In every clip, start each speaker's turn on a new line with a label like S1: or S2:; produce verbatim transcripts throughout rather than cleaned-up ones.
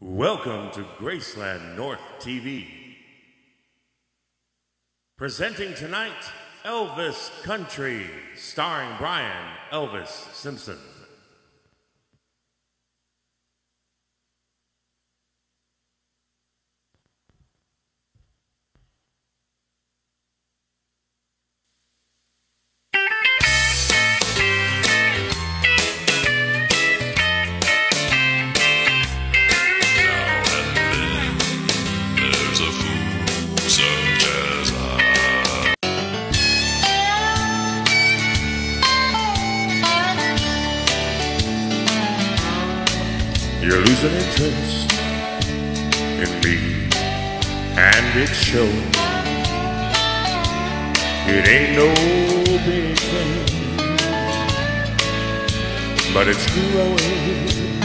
S1: Welcome to Graceland North T V. Presenting tonight, Elvis Country, starring Brian Elvis Simpson. You're losing interest in me, and it's showing. It ain't no big thing, but it's growing.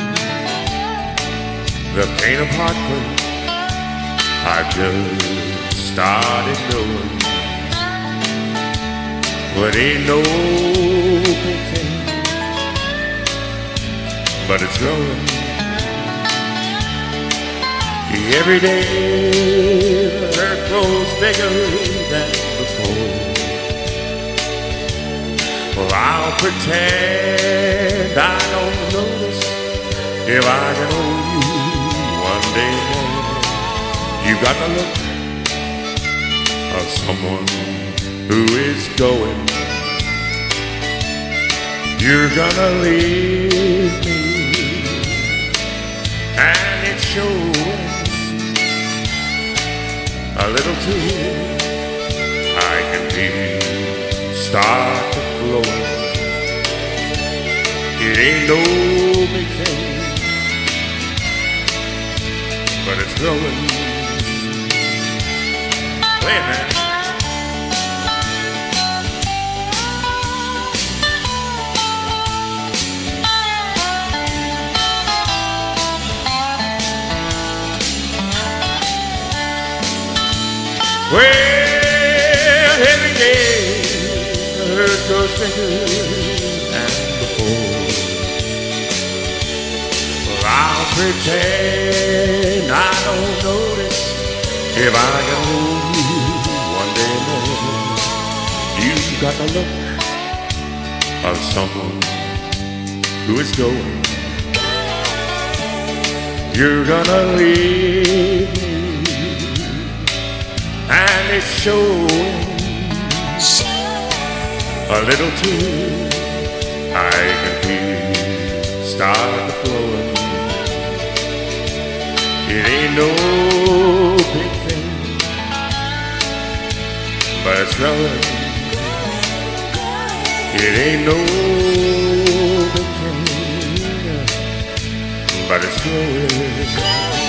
S1: The pain of heartbreak I've just started knowing. But ain't no big thing, but it's growing. Every day the hurt grows bigger than before. Well, I'll pretend I don't notice if I can hold you one day more. You got the look of someone who is going. You're gonna leave me, and it's showing. A little tear I can feel start to flow. It ain't no big thing, but it's growing. Play it, man. Well, every day the hurt goes bigger than before. Well, I'll pretend I don't notice if I can hold you one day more. You've got the look of someone who is going. You're gonna leave me, and it's showing. A little tear I can feel start flowing. It ain't no big thing, but it's growing. It ain't no big thing, but it's growing.